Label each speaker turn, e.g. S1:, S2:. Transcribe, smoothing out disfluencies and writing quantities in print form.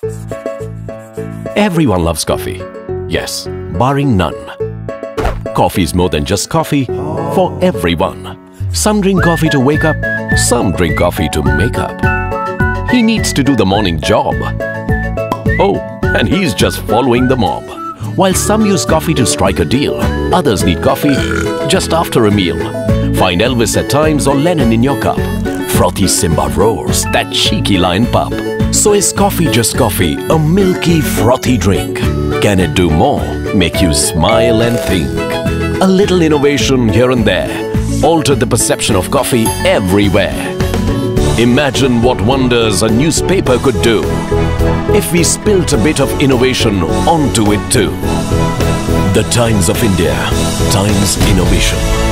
S1: Everyone loves coffee. Yes, barring none. Coffee is more than just coffee for everyone. Some drink coffee to wake up, some drink coffee to make up. He needs to do the morning job. Oh, and he's just following the mob. While some use coffee to strike a deal, others need coffee just after a meal. Find Elvis at times or Lennon in your cup. Frothy Simba roars, that cheeky lion pup. So is coffee just coffee, a milky, frothy drink? Can it do more, make you smile and think? A little innovation here and there altered the perception of coffee everywhere. Imagine what wonders a newspaper could do if we spilt a bit of innovation onto it too. The Times of India, Times Innovation.